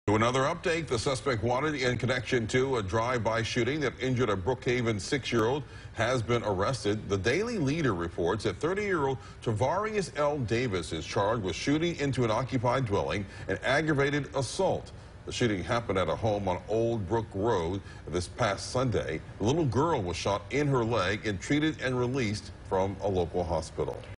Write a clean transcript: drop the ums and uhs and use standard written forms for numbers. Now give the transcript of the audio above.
To another update, the suspect wanted in connection to a drive-by shooting that injured a Brookhaven 6-year-old has been arrested. The Daily Leader reports that 30-year-old Tavarius L. Davis is charged with shooting into an occupied dwelling and aggravated assault. The shooting happened at a home on Old Brook Road this past Sunday. A little girl was shot in her leg and treated and released from a local hospital.